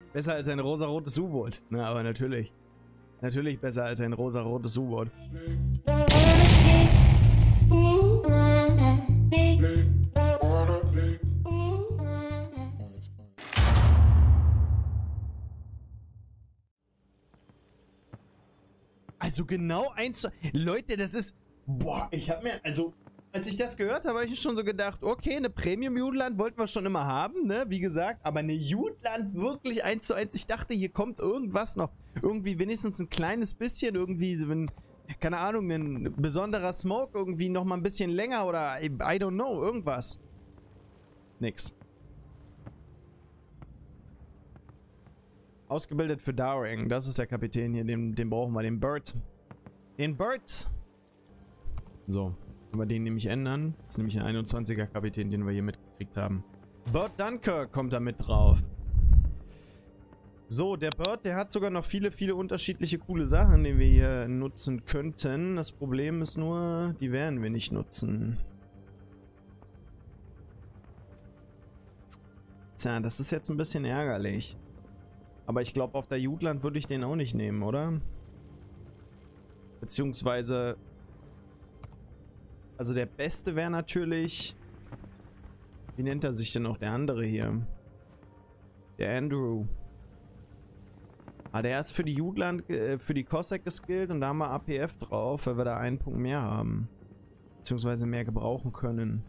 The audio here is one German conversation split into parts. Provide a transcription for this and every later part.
Besser als ein rosarotes U-Boot. Na, aber natürlich. Natürlich besser als ein rosarotes U-Boot. Also genau eins... Leute, das ist... Boah, ich hab mir... Also, als ich das gehört habe, habe ich schon so gedacht, okay, eine Premium-Jutland wollten wir schon immer haben, ne? Wie gesagt, aber eine Jutland wirklich 1:1. Ich dachte, hier kommt irgendwas noch. Irgendwie wenigstens ein kleines bisschen, irgendwie, wenn... Keine Ahnung, ein besonderer Smoke irgendwie noch mal ein bisschen länger oder I don't know, irgendwas. Nix. Ausgebildet für Dowring. Das ist der Kapitän hier, den brauchen wir, den Bird. Den Bird! So, können wir den nämlich ändern. Das ist nämlich ein 21er Kapitän, den wir hier mitgekriegt haben. Bird Dunkirk kommt da mit drauf. So, der Bird, der hat sogar noch viele, viele unterschiedliche coole Sachen, die wir hier nutzen könnten. Das Problem ist nur, die werden wir nicht nutzen. Tja, das ist jetzt ein bisschen ärgerlich. Aber ich glaube, auf der Jutland würde ich den auch nicht nehmen, oder? Beziehungsweise... Also der Beste wäre natürlich... Wie nennt er sich denn noch, der andere hier? Der Andrew. Ah, der ist für die Jutland, für die Cossack geskillt und da haben wir APF drauf, weil wir da einen Punkt mehr haben. Beziehungsweise mehr gebrauchen können.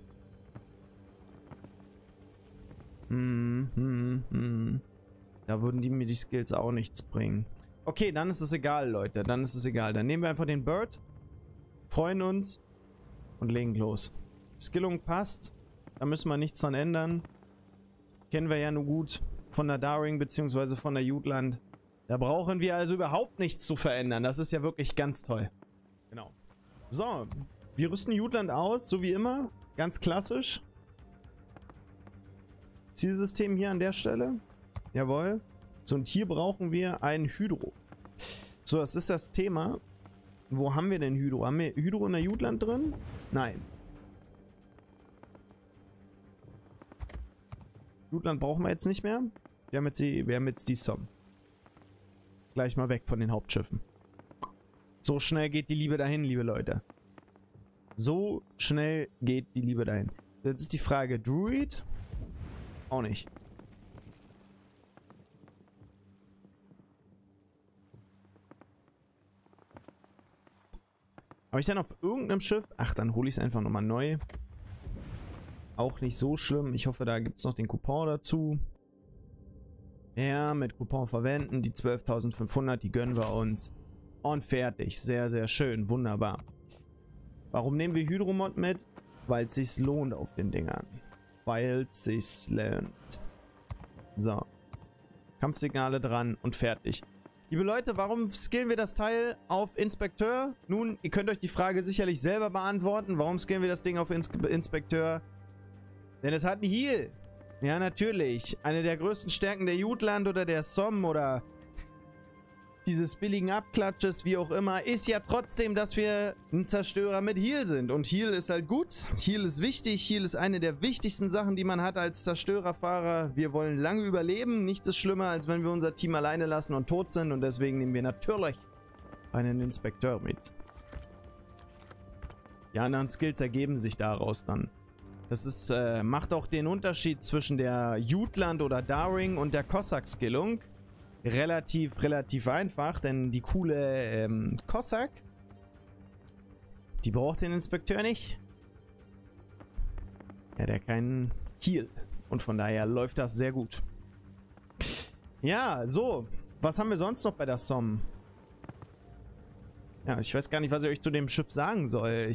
Da würden die mir die Skills auch nichts bringen. Okay, dann ist es egal, Leute. Dann ist es egal. Dann nehmen wir einfach den Bird, freuen uns und legen los. Skillung passt. Da müssen wir nichts dran ändern. Kennen wir ja nur gut von der Dowring bzw. von der Jutland. Da brauchen wir also überhaupt nichts zu verändern. Das ist ja wirklich ganz toll. Genau. So, wir rüsten Jutland aus, so wie immer. Ganz klassisch. Zielsystem hier an der Stelle. Jawohl. So, und hier brauchen wir ein Hydro. So, das ist das Thema. Wo haben wir denn Hydro? Haben wir Hydro in der Jutland drin? Nein. Jutland brauchen wir jetzt nicht mehr. Wir haben jetzt die Somme. Gleich mal weg von den Hauptschiffen. So schnell geht die Liebe dahin, liebe Leute. So schnell geht die Liebe dahin. Jetzt ist die Frage, Druid? Auch nicht. Habe ich dann auf irgendeinem Schiff? Ach, dann hole ich es einfach nochmal neu. Auch nicht so schlimm. Ich hoffe, da gibt es noch den Coupon dazu. Ja, mit Coupon verwenden. Die 12.500, die gönnen wir uns. Und fertig. Sehr, sehr schön. Wunderbar. Warum nehmen wir Hydromod mit? Weil es sich lohnt auf den Dingern. Weil es sich lohnt. So. Kampfsignale dran und fertig. Liebe Leute, warum skillen wir das Teil auf Inspekteur? Nun, ihr könnt euch die Frage sicherlich selber beantworten. Warum skillen wir das Ding auf Inspekteur? Denn es hat einen Heal. Ja, natürlich. Eine der größten Stärken der Jutland oder der Somme oder dieses billigen Abklatsches, wie auch immer, ist ja trotzdem, dass wir ein Zerstörer mit Heal sind. Und Heal ist halt gut. Heal ist wichtig. Heal ist eine der wichtigsten Sachen, die man hat als Zerstörerfahrer. Wir wollen lange überleben. Nichts ist schlimmer, als wenn wir unser Team alleine lassen und tot sind. Und deswegen nehmen wir natürlich einen Inspekteur mit. Die anderen Skills ergeben sich daraus dann. Das ist, macht auch den Unterschied zwischen der Jutland oder Dowring und der Cossack-Skillung relativ einfach, denn die coole Cossack, die braucht den Inspekteur nicht. Ja, der hat keinen Heal. Und von daher läuft das sehr gut. Ja, so. Was haben wir sonst noch bei der Somme? Ja, ich weiß gar nicht, was ich euch zu dem Schiff sagen soll.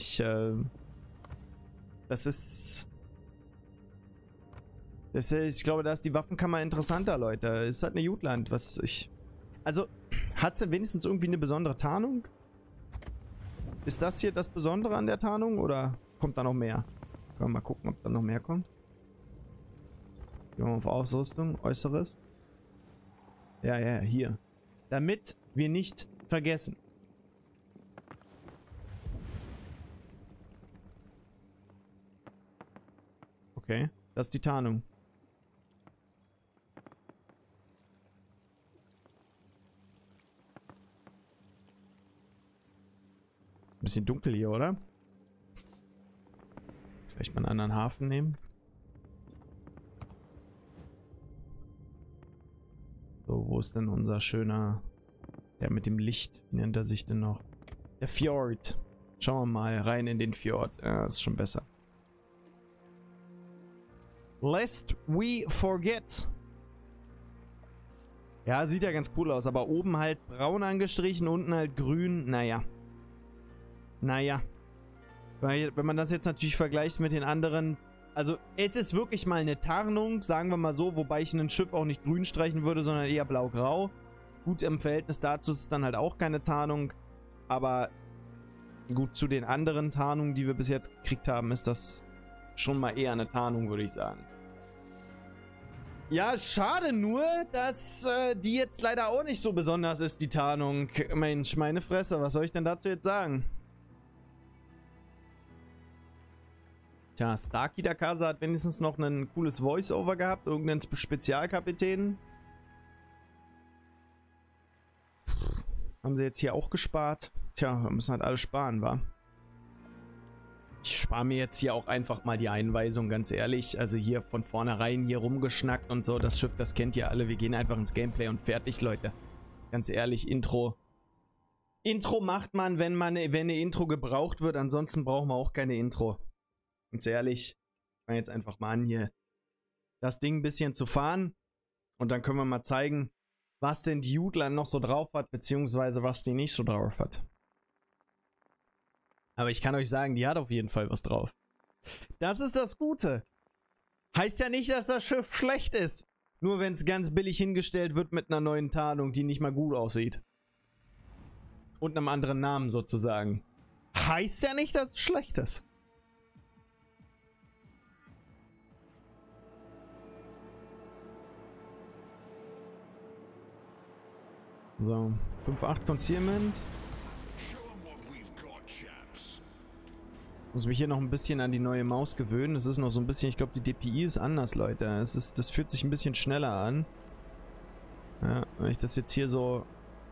Ich glaube, da ist die Waffenkammer interessanter, Leute. Ist halt eine Jutland, Also, hat es denn wenigstens irgendwie eine besondere Tarnung? Ist das hier das Besondere an der Tarnung oder kommt da noch mehr? Können wir mal gucken, ob da noch mehr kommt. Gehen wir mal auf Ausrüstung, Äußeres. Ja, hier. Damit wir nicht vergessen. Okay, das ist die Tarnung. Bisschen dunkel hier, oder? Vielleicht mal einen anderen Hafen nehmen. So, wo ist denn unser schöner... Der mit dem Licht, wie nennt er sich denn noch? Der Fjord. Schauen wir mal rein in den Fjord. Ja, ist schon besser. Lest we forget. Ja, sieht ja ganz cool aus, aber oben halt braun angestrichen, unten halt grün. Naja. Naja. Weil, wenn man das jetzt natürlich vergleicht mit den anderen... Also, es ist wirklich mal eine Tarnung, sagen wir mal so, wobei ich ein Schiff auch nicht grün streichen würde, sondern eher blau-grau. Gut, im Verhältnis dazu ist es dann halt auch keine Tarnung, aber gut, zu den anderen Tarnungen, die wir bis jetzt gekriegt haben, ist das schon mal eher eine Tarnung, würde ich sagen. Ja, schade nur, dass die jetzt leider auch nicht so besonders ist, die Tarnung. Mensch, meine Fresse, was soll ich denn dazu jetzt sagen? Tja, Starkey der Kase hat wenigstens noch ein cooles Voice-Over gehabt, irgendeinen Spezialkapitän. Haben sie jetzt hier auch gespart? Tja, wir müssen halt alles sparen, wa? Ich spare mir jetzt hier auch einfach mal die Einweisung, ganz ehrlich. Also hier von vornherein hier rumgeschnackt und so. Das Schiff, das kennt ihr alle. Wir gehen einfach ins Gameplay und fertig, Leute. Ganz ehrlich, Intro. Intro macht man, wenn eine Intro gebraucht wird. Ansonsten brauchen wir auch keine Intro. Ganz ehrlich. Ich fange jetzt einfach mal an, hier das Ding ein bisschen zu fahren. Und dann können wir mal zeigen, was denn die Jutland noch so drauf hat, beziehungsweise was die nicht so drauf hat. Aber ich kann euch sagen, die hat auf jeden Fall was drauf. Das ist das Gute. Heißt ja nicht, dass das Schiff schlecht ist. Nur wenn es ganz billig hingestellt wird mit einer neuen Tarnung, die nicht mal gut aussieht. Und einem anderen Namen sozusagen. Heißt ja nicht, dass es schlecht ist. So, 5-8 Concealment. Muss mich hier noch ein bisschen an die neue Maus gewöhnen. Es ist noch so ein bisschen, ich glaube, die DPI ist anders, Leute. Das fühlt sich ein bisschen schneller an. Ja, wenn ich das jetzt hier so...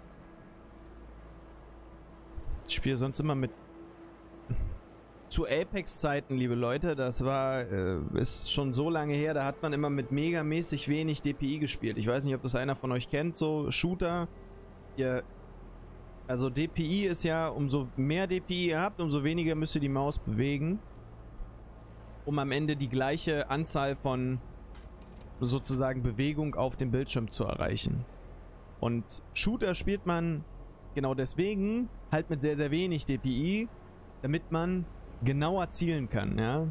Ich spiele sonst immer mit... Zu Apex-Zeiten, liebe Leute, das war... ist schon so lange her, da hat man immer mit megamäßig wenig DPI gespielt. Ich weiß nicht, ob das einer von euch kennt, so Shooter. Ihr... Also DPI ist ja, umso mehr DPI ihr habt, umso weniger müsst ihr die Maus bewegen, um am Ende die gleiche Anzahl von sozusagen Bewegung auf dem Bildschirm zu erreichen. Und Shooter spielt man genau deswegen halt mit sehr, sehr wenig DPI, damit man genauer zielen kann, ja.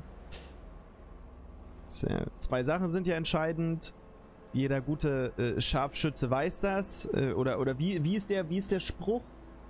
Zwei Sachen sind ja entscheidend. Jeder gute Scharfschütze weiß das. Oder wie ist der Spruch?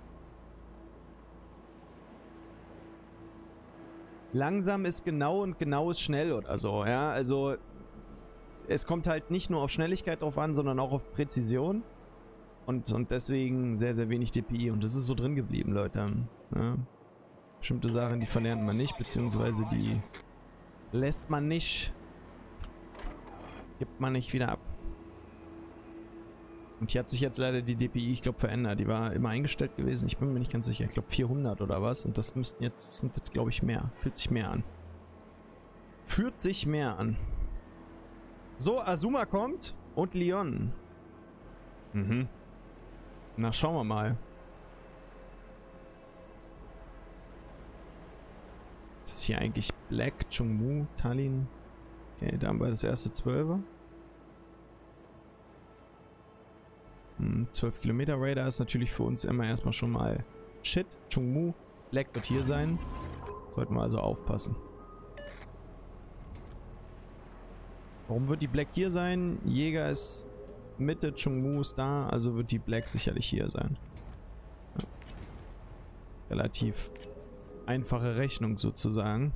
Langsam ist genau und genau ist schnell oder so, ja. Also es kommt halt nicht nur auf Schnelligkeit drauf an, sondern auch auf Präzision. Und deswegen sehr, sehr wenig DPI. Und das ist so drin geblieben, Leute. Ja. Bestimmte Sachen, die verlernt man nicht, beziehungsweise die lässt man nicht, gibt man nicht wieder ab. Und hier hat sich jetzt leider die DPI, ich glaube, verändert. Die war immer eingestellt gewesen. Ich bin mir nicht ganz sicher. Ich glaube 400 oder was. Und das sind jetzt, glaube ich, mehr. Fühlt sich mehr an. Fühlt sich mehr an. So, Azuma kommt. Und Leon. Mhm. Na, schauen wir mal. Ist hier eigentlich Black, Chungmu, Tallinn? Okay, da haben wir das erste 12er. 12 Kilometer Radar ist natürlich für uns immer erstmal schon mal Shit. Chungmu, Black wird hier sein. Sollten wir also aufpassen. Warum wird die Black hier sein? Jäger ist Mitte, Chungmu ist da, also wird die Black sicherlich hier sein. Ja. Relativ einfache Rechnung sozusagen.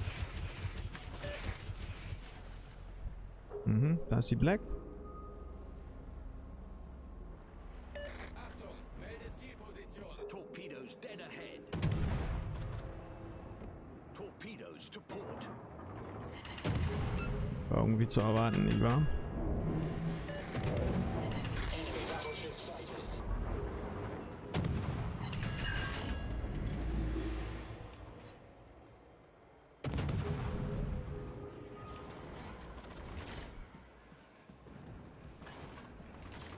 Mhm, da ist die Black. Achtung, melde Zielposition. Torpedoes dead ahead. Torpedoes to port. War irgendwie zu erwarten, nicht wahr?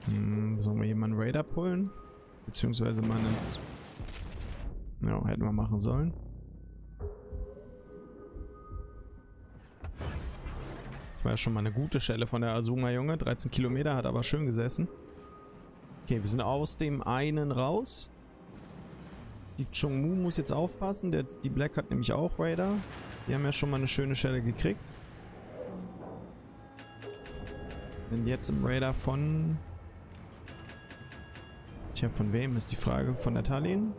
Sollen wir hier mal einen Raider pullen? Beziehungsweise mal ins... Ja, hätten wir machen sollen. Das war ja schon mal eine gute Stelle von der Azuma, Junge. 13 Kilometer, hat aber schön gesessen. Okay, wir sind aus dem einen raus. Die Chungmu muss jetzt aufpassen. Die Black hat nämlich auch Raider. Die haben ja schon mal eine schöne Stelle gekriegt. Sind jetzt im Raider von... Tja, von wem ist die Frage? Von der Tallinn?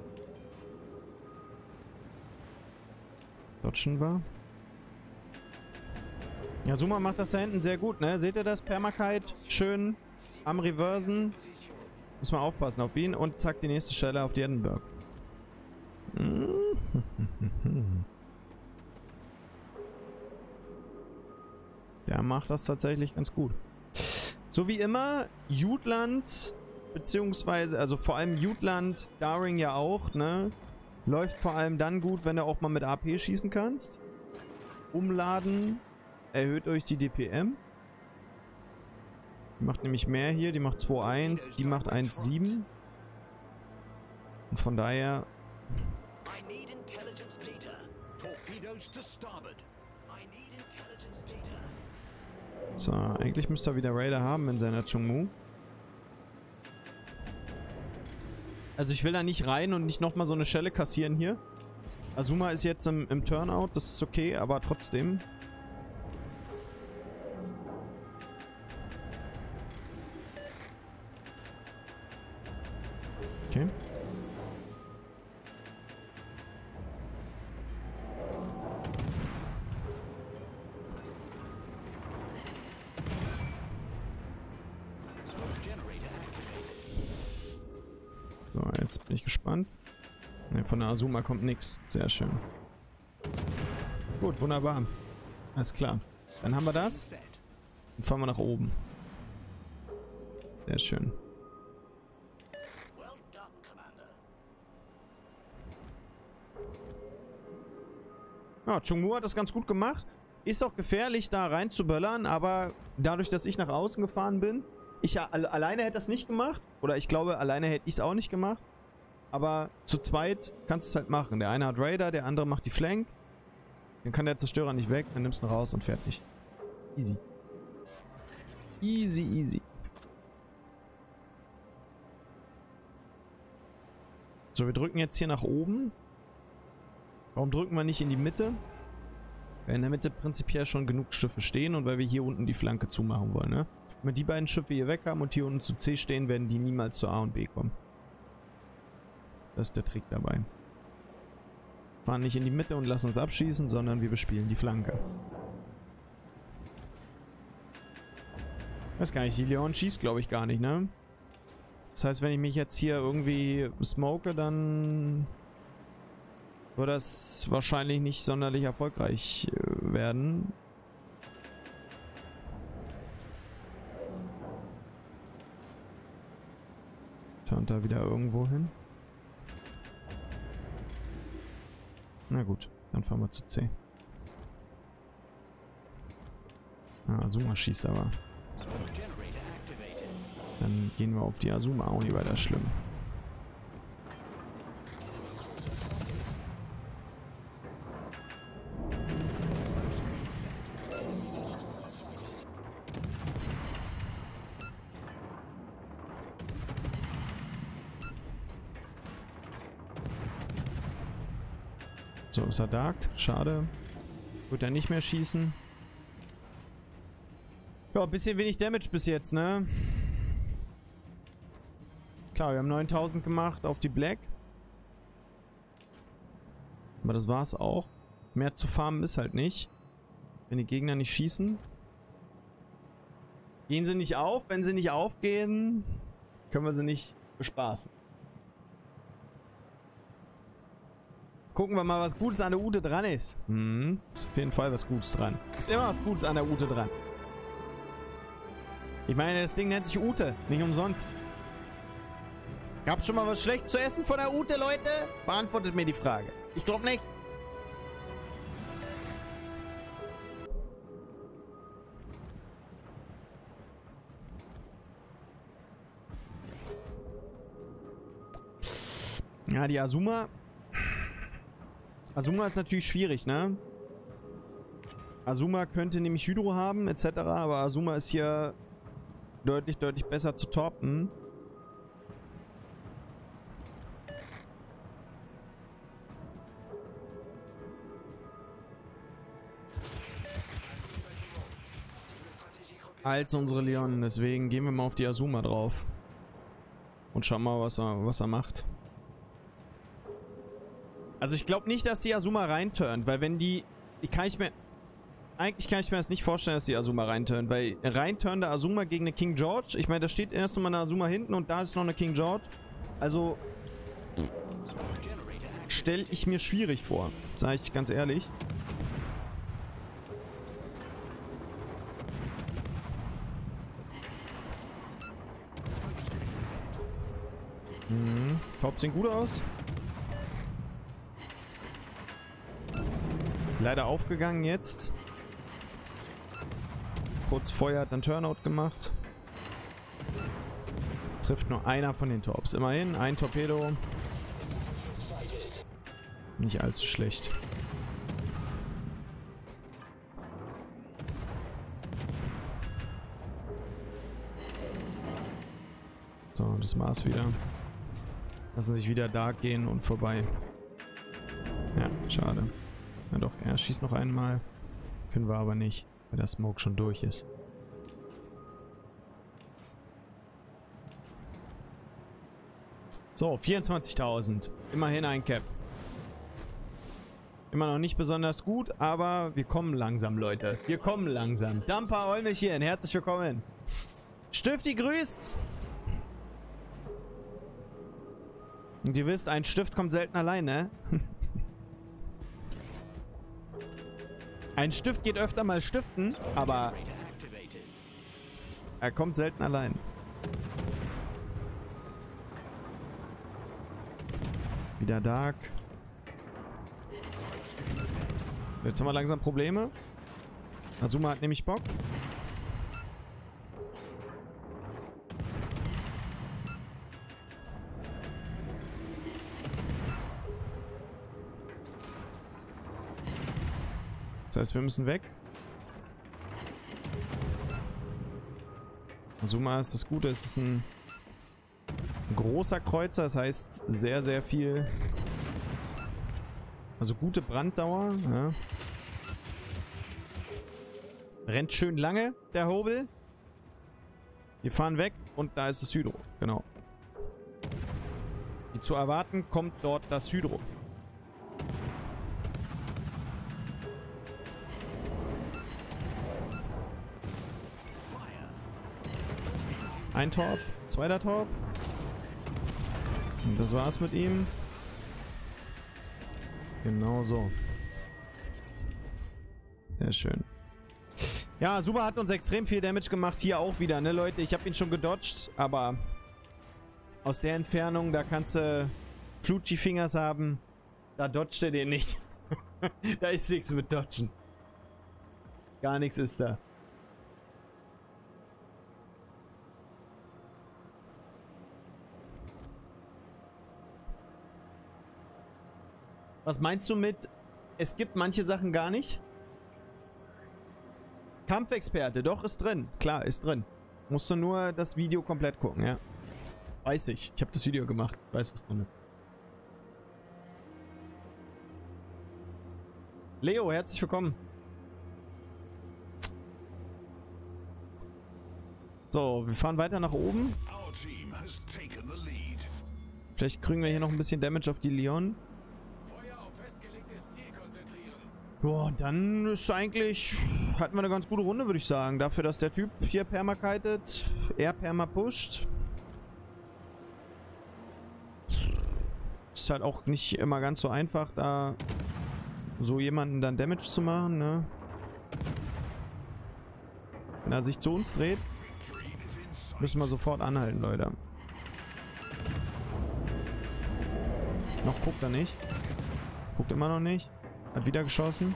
Dodgen war. Ja, Azuma macht das da hinten sehr gut, ne? Seht ihr das? Permakite schön am Reversen. Muss man aufpassen auf ihn und zack, die nächste Stelle auf die Edinburgh. Der macht das tatsächlich ganz gut. So wie immer, Jutland, beziehungsweise, also vor allem Jutland, Daring ja auch, ne? Läuft vor allem dann gut, wenn du auch mal mit AP schießen kannst. Umladen erhöht euch die DPM. Die macht nämlich mehr hier, die macht 2,1, die macht 1,7. Und von daher... So, eigentlich müsste er wieder Raider haben in seiner Chungmu. Also ich will da nicht rein und nicht nochmal so eine Schelle kassieren hier. Azuma ist jetzt im Turnout, das ist okay, aber trotzdem. Okay. So, jetzt bin ich gespannt. Ne, von der Azuma kommt nichts. Sehr schön. Gut, wunderbar. Alles klar. Dann haben wir das. Dann fahren wir nach oben. Sehr schön. Ja, Chungmu hat das ganz gut gemacht. Ist auch gefährlich, da rein zu böllern, aber dadurch, dass ich nach außen gefahren bin, ich ja alleine hätte das nicht gemacht. Oder ich glaube, alleine hätte ich es auch nicht gemacht. Aber zu zweit kannst du es halt machen. Der eine hat Raider, der andere macht die Flank. Dann kann der Zerstörer nicht weg, dann nimmst du ihn raus und fertig. Easy. Easy, easy. So, wir drücken jetzt hier nach oben. Warum drücken wir nicht in die Mitte? Weil in der Mitte prinzipiell schon genug Schiffe stehen und weil wir hier unten die Flanke zumachen wollen, ne? Wenn wir die beiden Schiffe hier weg haben und hier unten zu C stehen, werden die niemals zu A und B kommen. Das ist der Trick dabei. Fahren nicht in die Mitte und lassen uns abschießen, sondern wir bespielen die Flanke. Weiß gar nicht, die Leon schießt glaube ich gar nicht, ne? Das heißt, wenn ich mich jetzt hier irgendwie smoke, dann wird das wahrscheinlich nicht sonderlich erfolgreich werden. Turnt da wieder irgendwo hin. Na gut, dann fahren wir zu C. Ah, Azuma schießt aber. Dann gehen wir auf die Azuma, auch nicht weiter schlimm. So, ist er Dark. Schade. Wird er nicht mehr schießen. Ja, ein bisschen wenig Damage bis jetzt, ne? Klar, wir haben 9000 gemacht auf die Black. Aber das war's auch. Mehr zu farmen ist halt nicht. Wenn die Gegner nicht schießen. Gehen sie nicht auf. Wenn sie nicht aufgehen, können wir sie nicht bespaßen. Gucken wir mal, was Gutes an der Ute dran ist. Ist auf jeden Fall was Gutes dran. Ist immer was Gutes an der Ute dran. Ich meine, das Ding nennt sich Ute. Nicht umsonst. Gab's schon mal was Schlechtes zu essen von der Ute, Leute? Beantwortet mir die Frage. Ich glaube nicht. Ja, die Azuma. Azuma ist natürlich schwierig, ne? Azuma könnte nämlich Hydro haben, etc. Aber Azuma ist hier deutlich, deutlich besser zu toppen. Als unsere Leon. Deswegen gehen wir mal auf die Azuma drauf. Und schauen mal, was er macht. Also ich glaube nicht, dass die Azuma reinturnt, weil wenn die... Eigentlich kann ich mir das nicht vorstellen, dass die Azuma reinturnt, weil reinturnt der Azuma gegen eine King George, ich meine, da steht erst einmal eine Azuma hinten und da ist noch eine King George. Also... stelle ich mir schwierig vor, sage ich ganz ehrlich. Top sieht gut aus. Leider aufgegangen jetzt. Kurz Feuer hat dann Turnout gemacht. Trifft nur einer von den Torps. Immerhin, ein Torpedo. Nicht allzu schlecht. So, das war's wieder. Lassen sich wieder Dark gehen und vorbei. Ja, schade. Na doch, er schießt noch einmal. Können wir aber nicht, weil der Smoke schon durch ist. So, 24.000. Immerhin ein Cap. Immer noch nicht besonders gut, aber wir kommen langsam, Leute. Wir kommen langsam. Damper Olmechin, herzlich willkommen. Stifti grüßt. Und ihr wisst, ein Stift kommt selten allein, ne? Ein Stift geht öfter mal stiften, aber er kommt selten allein. Wieder Dark. Jetzt haben wir langsam Probleme. Azuma hat nämlich Bock. Das heißt, wir müssen weg. Azuma ist das Gute, es ist ein großer Kreuzer, das heißt sehr, sehr viel. Also gute Branddauer. Ja. Rennt schön lange, der Hobel. Wir fahren weg und da ist das Hydro. Genau. Wie zu erwarten, kommt dort das Hydro. Ein Torp, zweiter Torp. Und das war's mit ihm. Genau so. Sehr schön. Ja, Super hat uns extrem viel Damage gemacht. Hier auch wieder, ne Leute? Ich habe ihn schon gedodged, aber aus der Entfernung, da kannst du Flutschi Fingers haben. Da dodgt er den nicht. Da ist nichts mit Dodgen. Gar nichts ist da. Was meinst du mit, es gibt manche Sachen gar nicht? Kampfexperte, doch, ist drin. Klar, ist drin. Musst du nur das Video komplett gucken, ja. Weiß ich. Ich habe das Video gemacht. Weiß, was drin ist. Leo, herzlich willkommen. So, wir fahren weiter nach oben. Vielleicht kriegen wir hier noch ein bisschen Damage auf die Leon. Boah, und dann ist eigentlich... hatten wir eine ganz gute Runde, würde ich sagen. Dafür, dass der Typ hier perma-kitet, er perma-pusht. Ist halt auch nicht immer ganz so einfach, da so jemanden dann Damage zu machen, ne? Wenn er sich zu uns dreht, müssen wir sofort anhalten, Leute. Noch guckt er nicht. Guckt immer noch nicht. Hat wieder geschossen.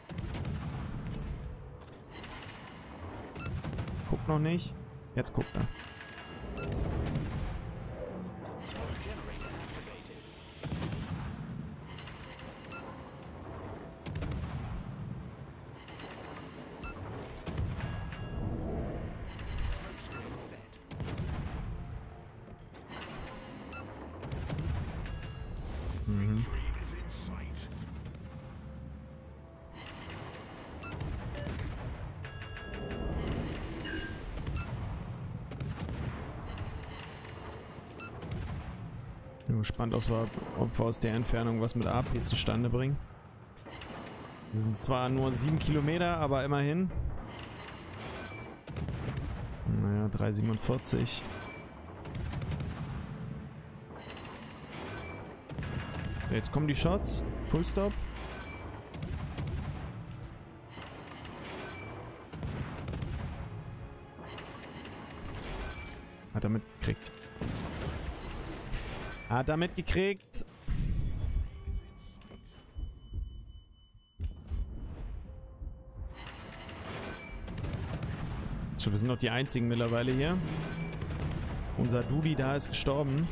Guckt noch nicht. Jetzt guckt er. Bin gespannt, ob wir aus der Entfernung was mit AP zustande bringen. Das sind zwar nur 7 Kilometer, aber immerhin. Naja, 3,47. Jetzt kommen die Shots. Full Stop. Hat er mitgekriegt. Hat er mitgekriegt. So, wir sind doch die einzigen mittlerweile hier. Unser Dudi da ist gestorben.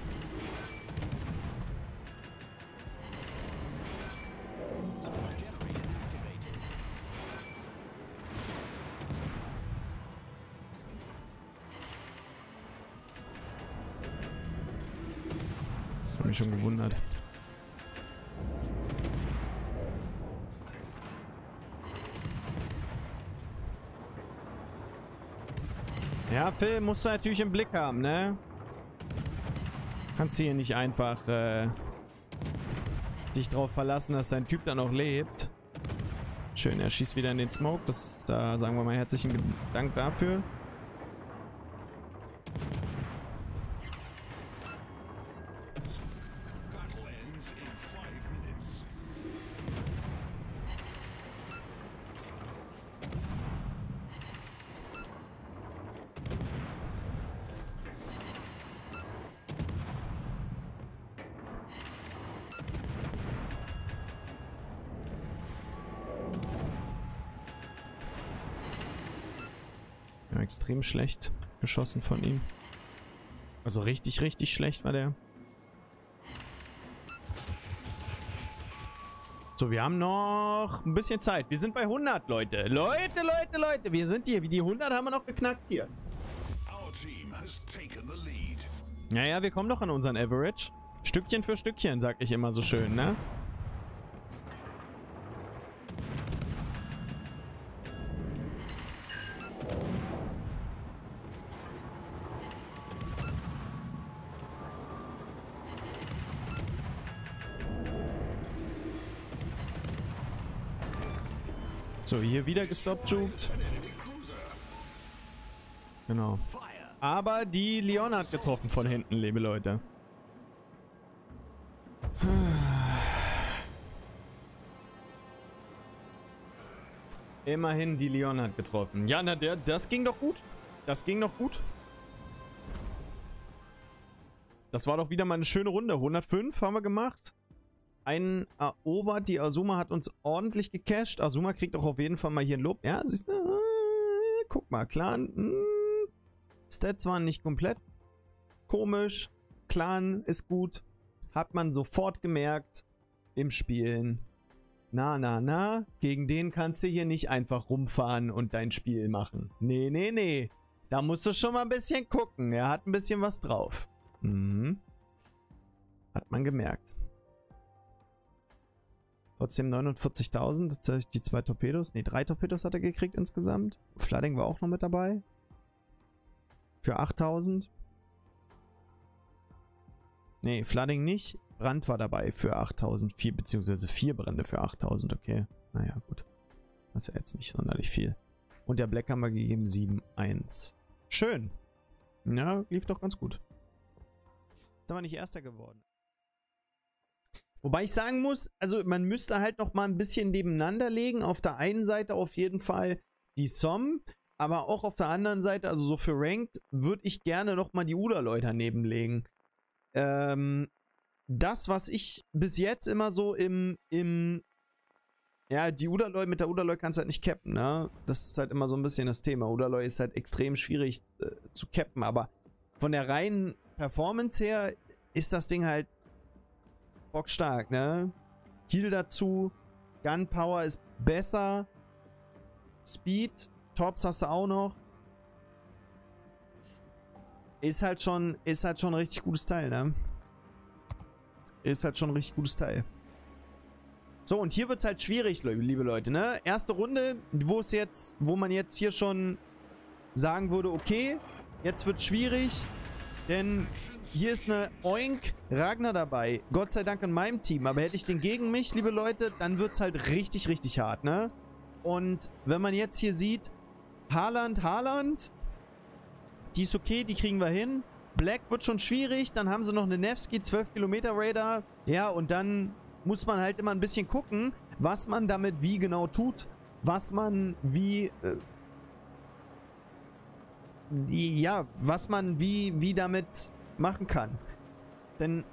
Das hat mich schon gewundert. Ja, Phil, musst du natürlich im Blick haben, ne? Kannst hier nicht einfach dich drauf verlassen, dass dein Typ da noch lebt. Schön, er schießt wieder in den Smoke. Das, da sagen wir mal herzlichen Dank dafür. Ja, extrem schlecht geschossen von ihm. Also richtig, richtig schlecht war der. So, wir haben noch ein bisschen Zeit. Wir sind bei 100, Leute. Leute. Wir sind hier. Wie die 100 haben wir noch geknackt hier. Naja, wir kommen doch an unseren Average. Stückchen für Stückchen, sag ich immer so schön, ne? So, hier wieder gestoppt. Genau. Aber die Leon hat getroffen von hinten, liebe Leute. Immerhin, die Leon hat getroffen. Ja, na, das ging doch gut. Das ging doch gut. Das war doch wieder mal eine schöne Runde. 105 haben wir gemacht. Einen erobert. Die Azuma hat uns ordentlich gecasht. Azuma kriegt auch auf jeden Fall mal hier ein Lob. Ja, siehst du? Guck mal, Clan. Stats waren nicht komplett komisch. Clan ist gut. Hat man sofort gemerkt im Spielen. Na. Gegen den kannst du hier nicht einfach rumfahren und dein Spiel machen. Nee. Da musst du schon mal ein bisschen gucken. Er hat ein bisschen was drauf. Hat man gemerkt. Trotzdem 49.000. Die 2 Torpedos. Ne, 3 Torpedos hat er gekriegt insgesamt. Flooding war auch noch mit dabei. Für 8.000. Ne, Flooding nicht. Brand war dabei für 8.000. Beziehungsweise 4 Brände für 8.000. Okay. Naja, gut. Das ist ja jetzt nicht sonderlich viel. Und der Black haben wir gegeben 7-1. Schön. Ja, lief doch ganz gut. Ist aber nicht Erster geworden. Wobei ich sagen muss, also man müsste halt noch mal ein bisschen nebeneinander legen. Auf der einen Seite auf jeden Fall die SOM, aber auch auf der anderen Seite, also so für Ranked, würde ich gerne noch mal die Udaloy daneben legen. Das, was ich bis jetzt immer so ja, die Udaloy, mit der Udaloy kannst du halt nicht cappen, ne? Das ist halt immer so ein bisschen das Thema. Udaloy ist halt extrem schwierig zu cappen, aber von der reinen Performance her ist das Ding halt bockstark, ne? Heal dazu, Gunpower ist besser, Speed, Tops hast du auch noch. Ist halt schon ein richtig gutes Teil, ne? Ist halt schon ein richtig gutes Teil. So, und hier wird es halt schwierig, liebe Leute, ne? Erste Runde, wo man jetzt hier schon sagen würde, okay, jetzt wird es schwierig. Denn hier ist eine Oink Ragnar dabei. Gott sei Dank in meinem Team. Aber hätte ich den gegen mich, liebe Leute, dann wird es halt richtig, richtig hart, ne? Und wenn man jetzt hier sieht, Haaland, die ist okay, die kriegen wir hin. Black wird schon schwierig, dann haben sie noch eine Nevsky, 12 Kilometer Radar. Ja, und dann muss man halt immer ein bisschen gucken, was man damit wie genau tut. Was man wie, ja, was man wie damit machen kann. Denn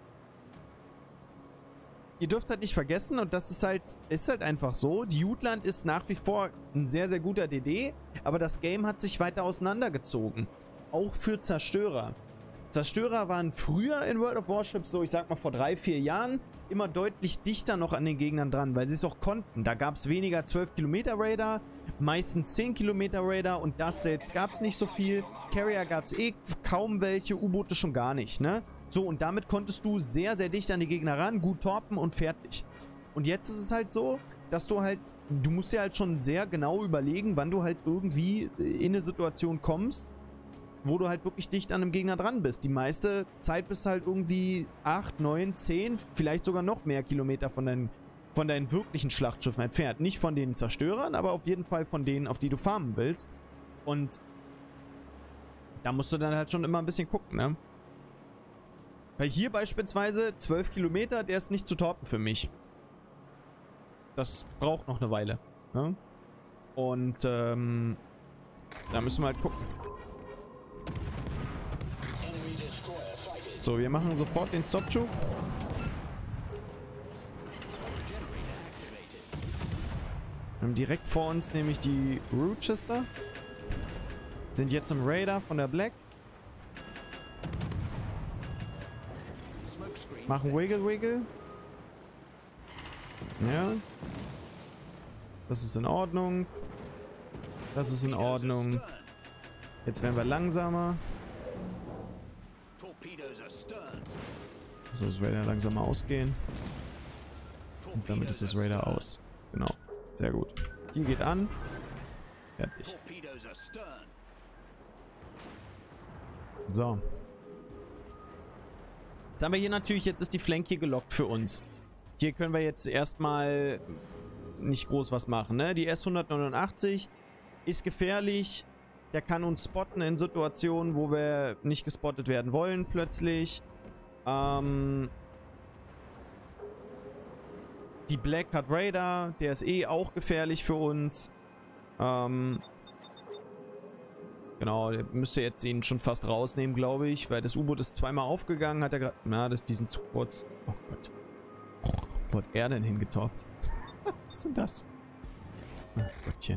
ihr dürft halt nicht vergessen, und das ist halt einfach so, die Jutland ist nach wie vor ein sehr, sehr guter DD, aber das Game hat sich weiter auseinandergezogen. Auch für Zerstörer. Zerstörer waren früher in World of Warships, so ich sag mal vor 3, 4 Jahren, immer deutlich dichter noch an den Gegnern dran, weil sie es auch konnten. Da gab es weniger 12 Kilometer Radar, meistens 10 Kilometer Radar und das selbst gab es nicht so viel. Carrier gab es kaum welche, U-Boote schon gar nicht, ne? So, und damit konntest du sehr, sehr dicht an die Gegner ran, gut torpen und fertig. Und jetzt ist es halt so, dass du musst ja halt schon sehr genau überlegen, wann du halt irgendwie in eine Situation kommst, wo du halt wirklich dicht an einem Gegner dran bist. Die meiste Zeit bist du halt irgendwie 8, 9, 10, vielleicht sogar noch mehr Kilometer von deinen wirklichen Schlachtschiffen entfernt. Nicht von den Zerstörern, aber auf jeden Fall von denen, auf die du farmen willst. Und da musst du dann halt schon immer ein bisschen gucken, ne? Weil hier beispielsweise 12 Kilometer, der ist nicht zu torpen für mich. Das braucht noch eine Weile, ne? Und, da müssen wir halt gucken. So, wir machen sofort den Stop-Schub. Wir haben direkt vor uns nämlich die Rochester. Sind jetzt im Radar von der Black. Machen Wiggle. Ja. Das ist in Ordnung. Das ist in Ordnung. Jetzt werden wir langsamer. Also das Radar langsam ausgehen. Und damit ist das Radar aus. Genau. Sehr gut. Die geht an. Fertig. So. Jetzt haben wir hier natürlich, jetzt ist die Flank hier gelockt für uns. Hier können wir jetzt erstmal nicht groß was machen, ne? Die S189 ist gefährlich. Der kann uns spotten in Situationen, wo wir nicht gespottet werden wollen plötzlich. Die Black hat Radar. Der ist auch gefährlich für uns. Genau, der müsste jetzt ihn schon fast rausnehmen, glaube ich. Weil das U-Boot ist zweimal aufgegangen. Hat er gerade... Na, das ist diesen zu kurz. Oh Gott. Wo hat er denn hingetoppt? Was ist denn das? Oh Gottchen.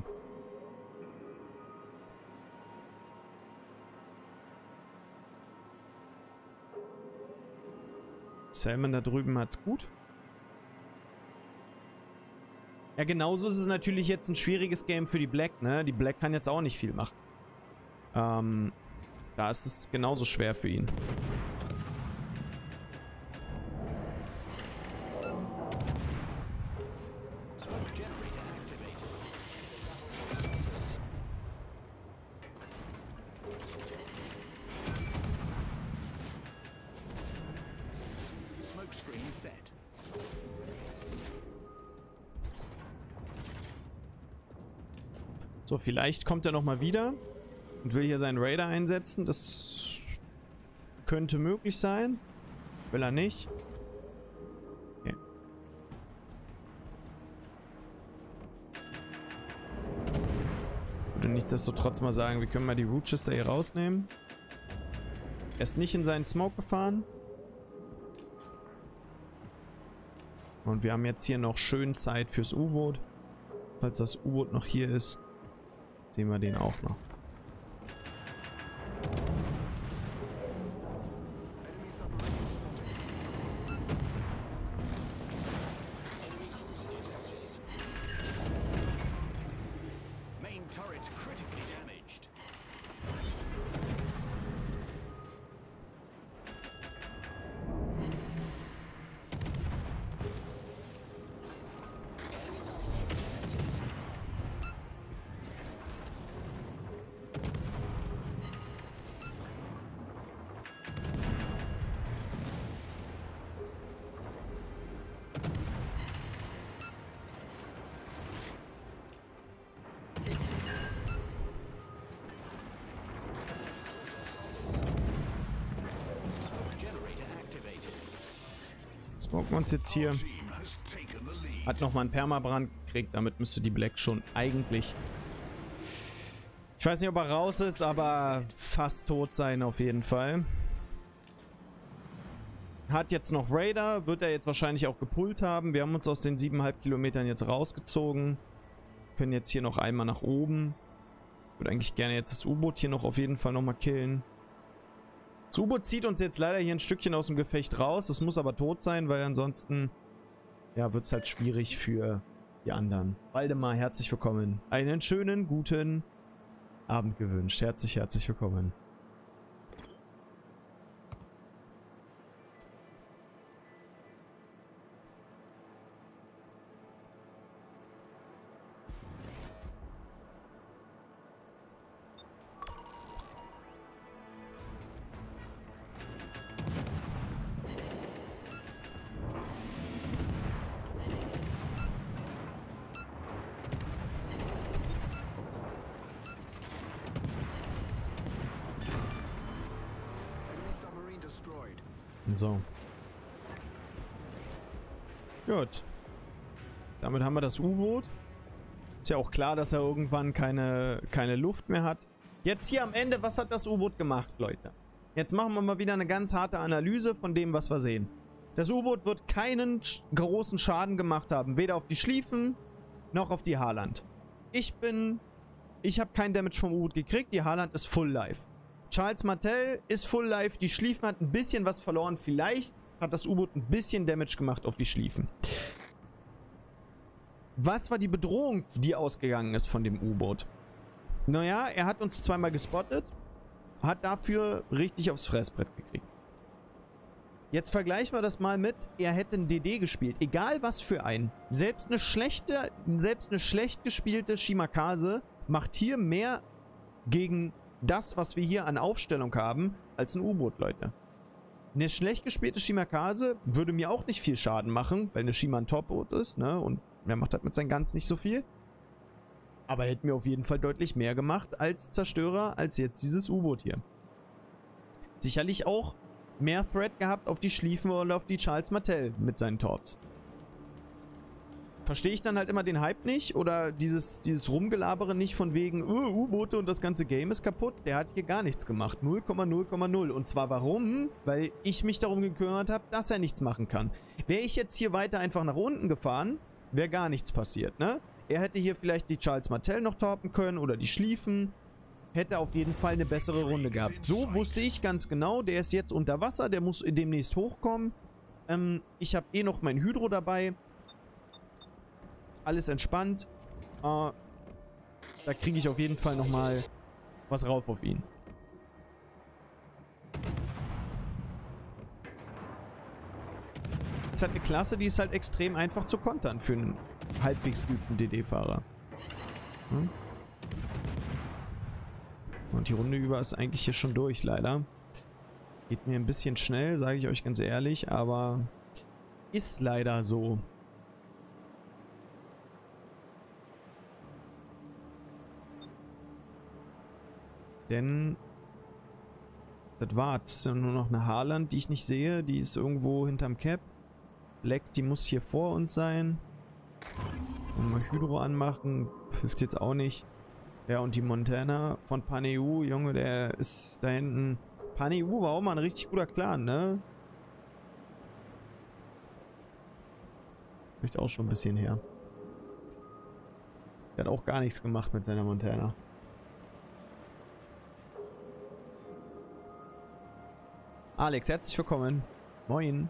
Salmon da drüben hat's gut. Ja, genauso ist es natürlich jetzt ein schwieriges Game für die Black, ne? Die Black kann jetzt auch nicht viel machen. Da ist es genauso schwer für ihn. So, vielleicht kommt er nochmal wieder und will hier seinen Radar einsetzen. Das könnte möglich sein. Will er nicht. Okay. Ich würde nichtsdestotrotz mal sagen, wir können mal die Rochester hier rausnehmen. Er ist nicht in seinen Smoke gefahren. Und wir haben jetzt hier noch schön Zeit fürs U-Boot. Falls das U-Boot noch hier ist, sehen wir den auch noch. Smoken wir uns jetzt hier. Hat nochmal einen Permabrand gekriegt. Damit müsste die Black schon eigentlich... Ich weiß nicht, ob er raus ist, aber fast tot sein auf jeden Fall. Hat jetzt noch Raider. Wird er jetzt wahrscheinlich auch gepullt haben. Wir haben uns aus den 7,5 Kilometern jetzt rausgezogen. Können jetzt hier noch einmal nach oben. Ich würde eigentlich gerne jetzt das U-Boot hier noch auf jeden Fall nochmal killen. Das U-Boot zieht uns jetzt leider hier ein Stückchen aus dem Gefecht raus. Das muss aber tot sein, weil ansonsten ja, wird es halt schwierig für die anderen. Waldemar, herzlich willkommen. Einen schönen, guten Abend gewünscht. Herzlich willkommen. So. Gut. Damit haben wir das U-Boot. Ist ja auch klar, dass er irgendwann keine Luft mehr hat. Jetzt hier am Ende, was hat das U-Boot gemacht, Leute? Jetzt machen wir mal wieder eine ganz harte Analyse von dem, was wir sehen. Das U-Boot wird keinen großen Schaden gemacht haben. Weder auf die Schlieffen, noch auf die Haaland. Ich habe keinen Damage vom U-Boot gekriegt. Die Haaland ist Full Life. Charles Martel ist Full Life. Die Schliefen hat ein bisschen was verloren. Vielleicht hat das U-Boot ein bisschen Damage gemacht auf die Schliefen. Was war die Bedrohung, die ausgegangen ist von dem U-Boot? Naja, er hat uns zweimal gespottet. Hat dafür richtig aufs Fressbrett gekriegt. Jetzt vergleichen wir das mal mit, er hätte ein DD gespielt. Egal was für einen. Selbst eine schlecht gespielte Shimakaze macht hier mehr gegen das, was wir hier an Aufstellung haben, als ein U-Boot, Leute. Eine schlecht gespielte Shimakaze würde mir auch nicht viel Schaden machen, weil eine Shima ein Top-Boot ist, ne? Und er macht halt mit seinen Guns nicht so viel. Aber er hätte mir auf jeden Fall deutlich mehr gemacht als Zerstörer, als jetzt dieses U-Boot hier. Sicherlich auch mehr Threat gehabt auf die Schliefen oder auf die Charles Martel mit seinen Torps. Verstehe ich dann halt immer den Hype nicht oder dieses Rumgelabere nicht von wegen U-Boote und das ganze Game ist kaputt. Der hat hier gar nichts gemacht. 0,0,0. Und zwar warum? Weil ich mich darum gekümmert habe, dass er nichts machen kann. Wäre ich jetzt hier weiter einfach nach unten gefahren, wäre gar nichts passiert, ne? Er hätte hier vielleicht die Charles Martel noch torpen können oder die Schliefen. Hätte auf jeden Fall eine bessere Runde gehabt. So wusste ich ganz genau, der ist jetzt unter Wasser, der muss demnächst hochkommen. Ich habe eh noch mein Hydro dabei. Alles entspannt. Da kriege ich auf jeden Fall nochmal was rauf auf ihn. Das ist halt eine Klasse, die ist halt extrem einfach zu kontern für einen halbwegs geübten DD-Fahrer. Hm? Und die Runde über ist eigentlich hier schon durch, leider. Geht mir ein bisschen schnell, sage ich euch ganz ehrlich, aber ist leider so. Denn das war's. Das ist ja nur noch eine Haaland, die ich nicht sehe. Die ist irgendwo hinterm Cap. Black, die muss hier vor uns sein. Und mal Hydro anmachen. Hilft jetzt auch nicht. Ja, und die Montana von Paneu, Junge, der ist da hinten. Paneu war auch mal ein richtig guter Clan, ne? Vielleicht auch schon ein bisschen her. Der hat auch gar nichts gemacht mit seiner Montana. Alex, herzlich willkommen. Moin.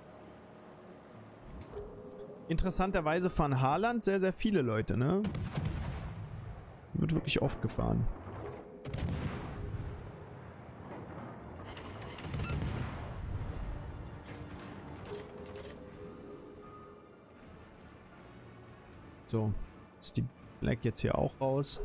Interessanterweise fahren Haaland sehr, sehr viele Leute, ne? Wird wirklich oft gefahren. So, ist die Black jetzt hier auch raus.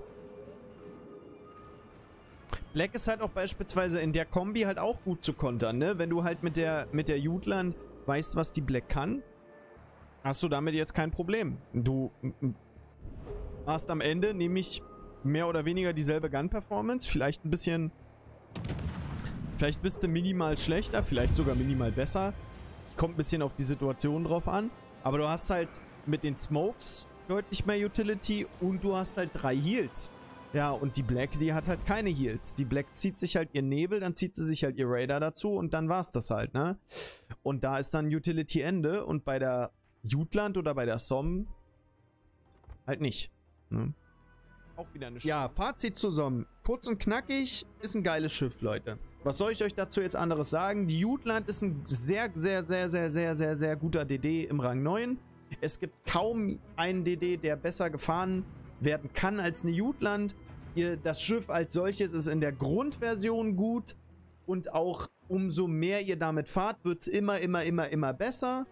Black ist halt auch beispielsweise in der Kombi halt auch gut zu kontern, ne? Wenn du halt mit der Jutland weißt, was die Black kann, hast du damit jetzt kein Problem. Du hast am Ende nämlich mehr oder weniger dieselbe Gun-Performance, vielleicht ein bisschen, vielleicht bist du minimal schlechter, vielleicht sogar minimal besser, Kommt ein bisschen auf die Situation drauf an. Aber du hast halt mit den Smokes deutlich mehr Utility und du hast halt 3 Heals. Ja, und die Black, die hat halt keine Heals. Die Black zieht sich halt ihr Nebel, dann zieht sie sich halt ihr Raider dazu und dann war's das halt, ne? Und da ist dann Utility Ende und bei der Jutland oder bei der Somme halt nicht, ne? Auch wieder eine Schiff. Ja, Fazit zu Somme. Kurz und knackig, ist ein geiles Schiff, Leute. Was soll ich euch dazu jetzt anderes sagen? Die Jutland ist ein sehr guter DD im Rang 9. Es gibt kaum einen DD, der besser gefahren werden kann als eine Jutland. Das Schiff als solches ist in der Grundversion gut und auch umso mehr ihr damit fahrt, wird es immer besser.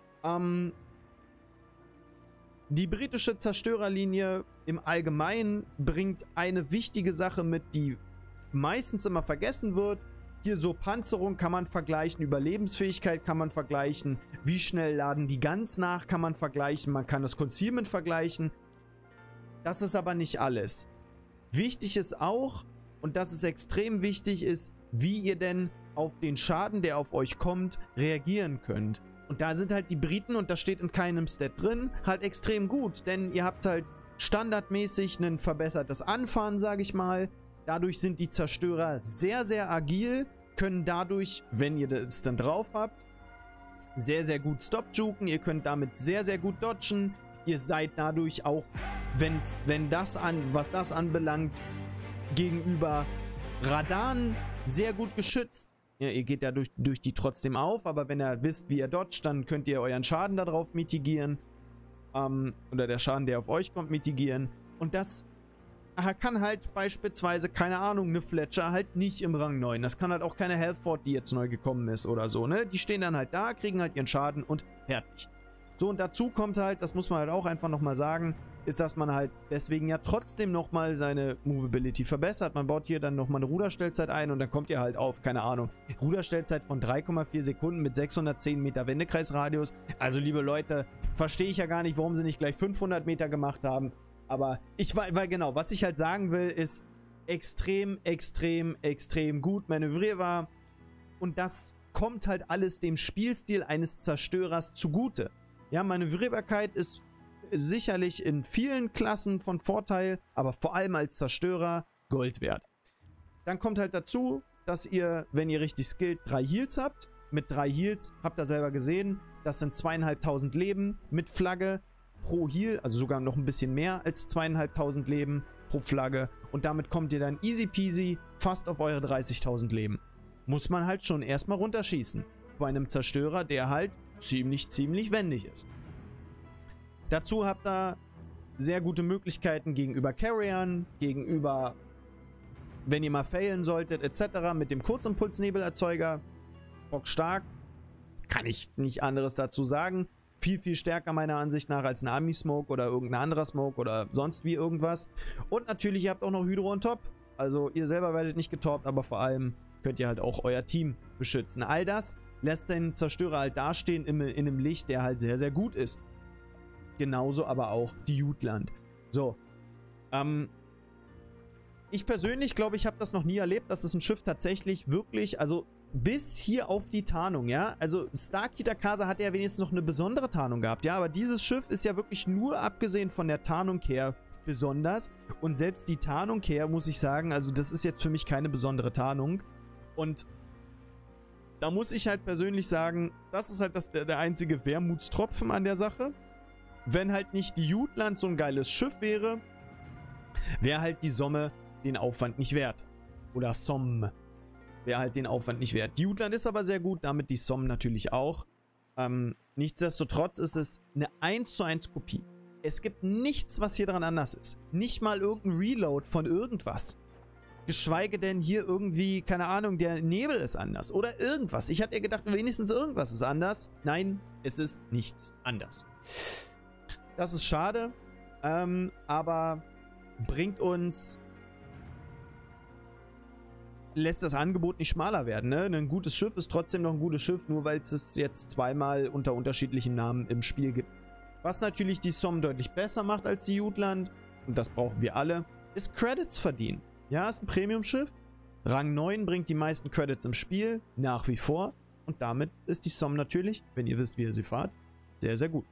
Die britische Zerstörerlinie im Allgemeinen bringt eine wichtige Sache mit, die meistens immer vergessen wird. Hier so Panzerung kann man vergleichen, Überlebensfähigkeit kann man vergleichen, wie schnell laden die Guns nach kann man vergleichen, man kann das Concealment vergleichen. Das ist aber nicht alles. Wichtig ist auch, und das ist extrem wichtig, ist, wie ihr denn auf den Schaden, der auf euch kommt, reagieren könnt. Und da sind halt die Briten, und das steht in keinem Stat drin, halt extrem gut. Denn ihr habt halt standardmäßig ein verbessertes Anfahren, sage ich mal. Dadurch sind die Zerstörer sehr agil, können dadurch, wenn ihr das dann drauf habt, sehr gut stop-juken. Ihr könnt damit sehr gut dodgen. Ihr seid dadurch auch, was das anbelangt, gegenüber Radaren sehr gut geschützt. Ja, ihr geht ja durch die trotzdem auf, aber wenn ihr wisst, wie ihr dodgt, dann könnt ihr euren Schaden darauf mitigieren. Oder der Schaden, der auf euch kommt, mitigieren. Und das kann halt beispielsweise, keine Ahnung, eine Fletcher halt nicht im Rang 9. Das kann halt auch keine Healthford, die jetzt neu gekommen ist oder so, ne? Die stehen dann halt da, kriegen halt ihren Schaden und fertig. So, und dazu kommt halt, das muss man halt auch einfach nochmal sagen, ist, dass man halt deswegen ja trotzdem nochmal seine Movability verbessert. Man baut hier dann nochmal eine Ruderstellzeit ein und dann kommt ihr halt auf, keine Ahnung, Ruderstellzeit von 3,4 Sekunden mit 610 Meter Wendekreisradius. Also, liebe Leute, verstehe ich ja gar nicht, warum sie nicht gleich 500 Meter gemacht haben. Aber weil genau, was ich halt sagen will, ist extrem gut manövrierbar. Und das kommt halt alles dem Spielstil eines Zerstörers zugute. Ja, Manövrierbarkeit ist sicherlich in vielen Klassen von Vorteil, aber vor allem als Zerstörer Gold wert. Dann kommt halt dazu, dass ihr, wenn ihr richtig skillt, 3 Heals habt. Mit 3 Heals, habt ihr selber gesehen, das sind 2500 Leben mit Flagge pro Heal, also sogar noch ein bisschen mehr als 2500 Leben pro Flagge. Und damit kommt ihr dann easy peasy fast auf eure 30.000 Leben. Muss man halt schon erstmal runterschießen. Bei einem Zerstörer, der halt ziemlich wendig ist. Dazu habt ihr sehr gute Möglichkeiten gegenüber Carriern, gegenüber, wenn ihr mal failen solltet, etc. mit dem Kurzimpulsnebelerzeuger. Bockstark. Kann ich nicht anderes dazu sagen. Viel stärker meiner Ansicht nach als ein Army-Smoke oder irgendein anderer Smoke oder sonst wie irgendwas. Und natürlich, ihr habt auch noch Hydro on top. Also ihr selber werdet nicht getoppt, aber vor allem könnt ihr halt auch euer Team beschützen. All das lässt den Zerstörer halt dastehen in einem Licht, der halt sehr gut ist. Genauso aber auch die Jutland. So. Ich persönlich glaube, ich habe das noch nie erlebt, dass es ein Schiff tatsächlich wirklich, also bis hier auf die Tarnung, ja. Also Starkey Casa hat ja wenigstens noch eine besondere Tarnung gehabt, ja. Aber dieses Schiff ist ja wirklich nur abgesehen von der Tarnung her besonders. Und selbst die Tarnung her, muss ich sagen, also das ist jetzt für mich keine besondere Tarnung. Und da muss ich halt persönlich sagen, das ist halt der einzige Wermutstropfen an der Sache. Wenn halt nicht die Jutland so ein geiles Schiff wäre, wäre halt die Somme den Aufwand nicht wert. Oder Somme wäre halt den Aufwand nicht wert. Die Jutland ist aber sehr gut, damit die Somme natürlich auch. Nichtsdestotrotz ist es eine 1:1 Kopie. Es gibt nichts, was hier dran anders ist. Nicht mal irgendein Reload von irgendwas. Geschweige denn hier irgendwie, keine Ahnung, der Nebel ist anders. Oder irgendwas. Ich hatte ja gedacht, wenigstens irgendwas ist anders. Nein, es ist nichts anders. Das ist schade. Aber bringt uns... lässt das Angebot nicht schmaler werden, ne? Ein gutes Schiff ist trotzdem noch ein gutes Schiff, nur weil es jetzt zweimal unter unterschiedlichen Namen im Spiel gibt. Was natürlich die Somme deutlich besser macht als die Jutland, und das brauchen wir alle, ist Credits verdienen. Ja, ist ein Premium-Schiff. Rang 9 bringt die meisten Credits im Spiel, nach wie vor. Und damit ist die Somme natürlich, wenn ihr wisst, wie ihr sie fahrt, sehr, sehr gut.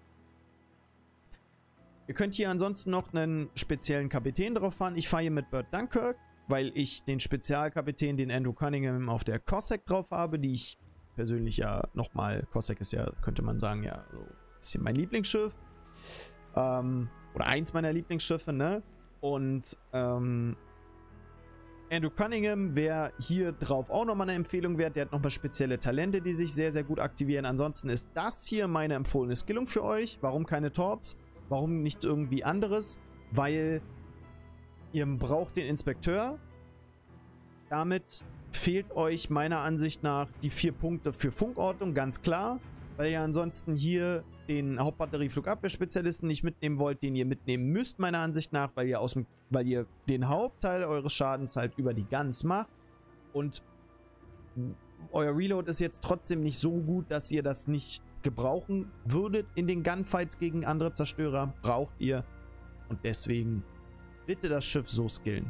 Ihr könnt hier ansonsten noch einen speziellen Kapitän drauf fahren. Ich fahre hier mit Burt Dunkirk, weil ich den Spezialkapitän, den Andrew Cunningham, auf der Cossack drauf habe, die ich persönlich ja nochmal, Cossack ist ja, könnte man sagen, ja, so ein bisschen mein Lieblingsschiff. Oder eins meiner Lieblingsschiffe, ne? Und Andrew Cunningham wäre hier drauf auch nochmal eine Empfehlung wert. Der hat nochmal spezielle Talente, die sich sehr, sehr gut aktivieren. Ansonsten ist das hier meine empfohlene Skillung für euch. Warum keine Torps? Warum nicht irgendwie anderes? Weil ihr braucht den Inspekteur. Damit fehlt euch meiner Ansicht nach die 4 Punkte für Funkortung, ganz klar. Weil ihr ansonsten hier den Hauptbatterieflugabwehrspezialisten nicht mitnehmen wollt, den ihr mitnehmen müsst, meiner Ansicht nach, weil ihr den Hauptteil eures Schadens halt über die Guns macht. Und euer Reload ist jetzt trotzdem nicht so gut, dass ihr das nicht gebrauchen würdet in den Gunfights gegen andere Zerstörer. Braucht ihr. Und deswegen bitte das Schiff so skillen.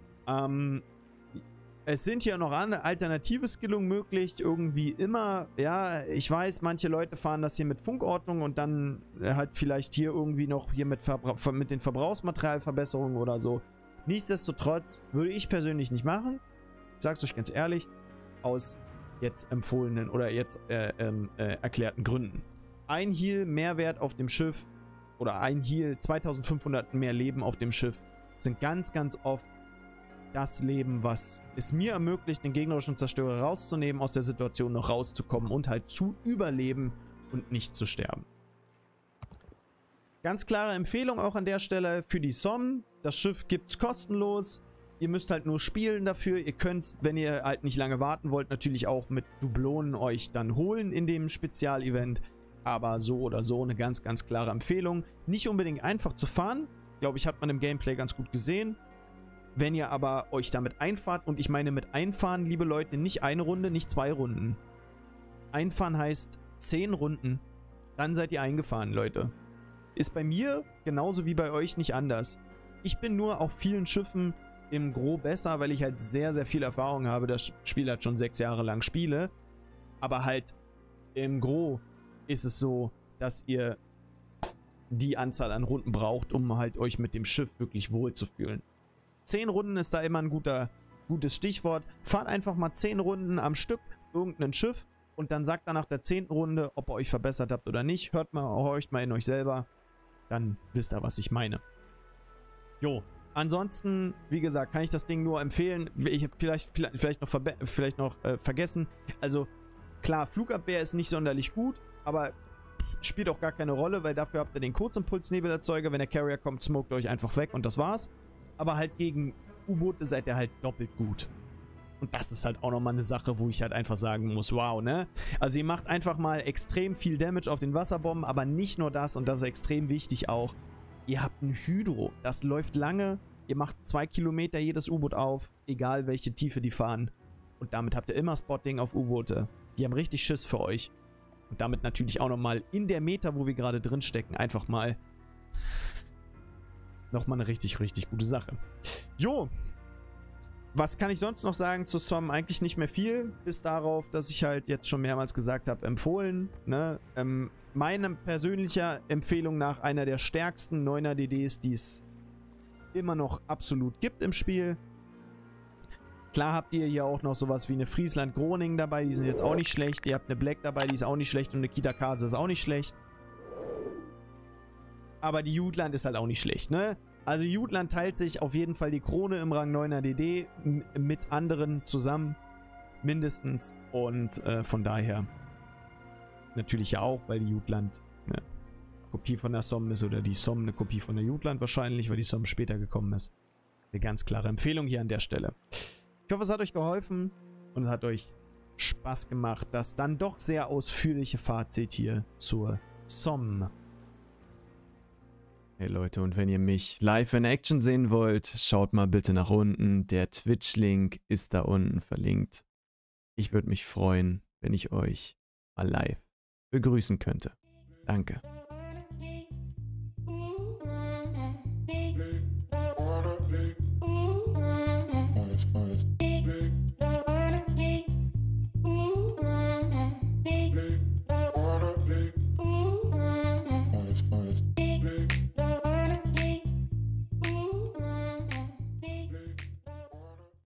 Es sind ja noch alternative Skillungen möglich, irgendwie immer, ja, ich weiß, manche Leute fahren das hier mit Funkortung und dann halt vielleicht hier irgendwie noch hier mit den Verbrauchsmaterialverbesserungen oder so. Nichtsdestotrotz würde ich persönlich nicht machen, ich sag's euch ganz ehrlich, aus jetzt empfohlenen oder jetzt erklärten Gründen. Ein Heal Mehrwert auf dem Schiff oder ein Heal 2500 mehr Leben auf dem Schiff sind ganz, ganz oft das Leben, was es mir ermöglicht, den gegnerischen Zerstörer rauszunehmen, aus der Situation noch rauszukommen und halt zu überleben und nicht zu sterben. Ganz klare Empfehlung auch an der Stelle für die Somme. Das Schiff gibt es kostenlos. Ihr müsst halt nur spielen dafür. Ihr könnt, wenn ihr halt nicht lange warten wollt, natürlich auch mit Dublonen euch dann holen in dem Spezialevent. Aber so oder so eine ganz, ganz klare Empfehlung. Nicht unbedingt einfach zu fahren. Glaube ich, hat man im Gameplay ganz gut gesehen. Wenn ihr aber euch damit einfahrt, und ich meine mit einfahren, liebe Leute, nicht eine Runde, nicht 2 Runden. Einfahren heißt 10 Runden, dann seid ihr eingefahren, Leute. Ist bei mir genauso wie bei euch nicht anders. Ich bin nur auf vielen Schiffen im Gros besser, weil ich halt sehr, sehr viel Erfahrung habe, das Spiel halt schon 6 Jahre lang spiele. Aber halt im Gros ist es so, dass ihr die Anzahl an Runden braucht, um halt euch mit dem Schiff wirklich wohl zu fühlen. 10 Runden ist da immer ein gutes Stichwort. Fahrt einfach mal 10 Runden am Stück irgendein Schiff und dann sagt dann nach der 10. Runde, ob ihr euch verbessert habt oder nicht. Horcht mal in euch selber. Dann wisst ihr, was ich meine. Jo, ansonsten, wie gesagt, kann ich das Ding nur empfehlen. Vielleicht noch vergessen. Also, klar, Flugabwehr ist nicht sonderlich gut, aber spielt auch gar keine Rolle, weil dafür habt ihr den Kurzimpulsnebelerzeuger. Wenn der Carrier kommt, smoked euch einfach weg und das war's. Aber halt gegen U-Boote seid ihr halt doppelt gut. Und das ist halt auch nochmal eine Sache, wo ich halt einfach sagen muss, wow, ne? Also ihr macht einfach mal extrem viel Damage auf den Wasserbomben, aber nicht nur das, und das ist extrem wichtig auch. Ihr habt ein Hydro, das läuft lange, ihr macht 2 Kilometer jedes U-Boot auf, egal welche Tiefe die fahren. Und damit habt ihr immer Spotting auf U-Boote. Die haben richtig Schiss für euch. Und damit natürlich auch nochmal in der Meta, wo wir gerade drin stecken, einfach mal nochmal eine richtig, richtig gute Sache. Jo, was kann ich sonst noch sagen zu Somme? Eigentlich nicht mehr viel, bis darauf, dass ich halt jetzt schon mehrmals gesagt habe, empfohlen. Ne? Meiner persönlicher Empfehlung nach einer der stärksten 9er DDs, die es immer noch absolut gibt im Spiel. Klar habt ihr hier auch noch sowas wie eine Friesland-Groningen dabei, die sind jetzt auch nicht schlecht. Ihr habt eine Black dabei, die ist auch nicht schlecht, und eine Kitakase ist auch nicht schlecht. Aber die Jutland ist halt auch nicht schlecht, ne? Also Jutland teilt sich auf jeden Fall die Krone im Rang 9er DD mit anderen zusammen, mindestens. Und von daher natürlich ja auch, weil die Jutland eine Kopie von der Somme ist, oder die Somme eine Kopie von der Jutland wahrscheinlich, weil die Somme später gekommen ist. Eine ganz klare Empfehlung hier an der Stelle. Ich hoffe, es hat euch geholfen und es hat euch Spaß gemacht, das dann doch sehr ausführliche Fazit hier zur Somme. Hey Leute, und wenn ihr mich live in Action sehen wollt, schaut mal bitte nach unten. Der Twitch-Link ist da unten verlinkt. Ich würde mich freuen, wenn ich euch mal live begrüßen könnte. Danke.